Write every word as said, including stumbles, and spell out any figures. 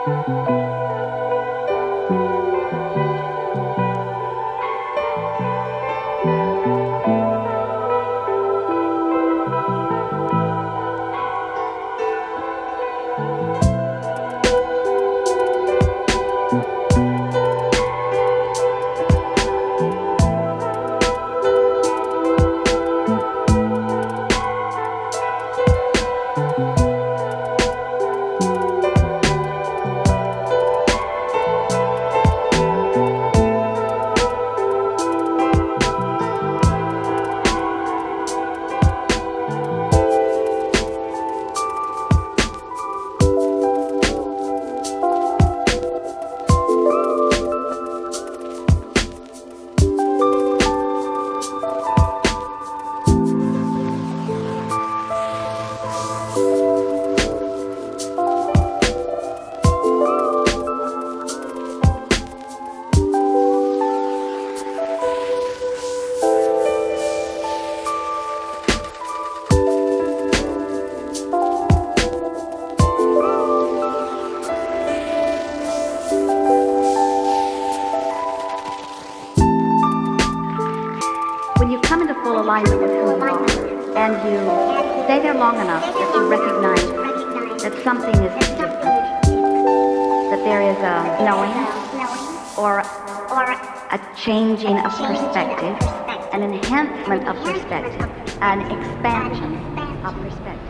When you come into full alignment with who you are, and you stay there long enough that you recognize that something is different, that there is a knowing or a changing of perspective, an enhancement of perspective, an expansion of perspective.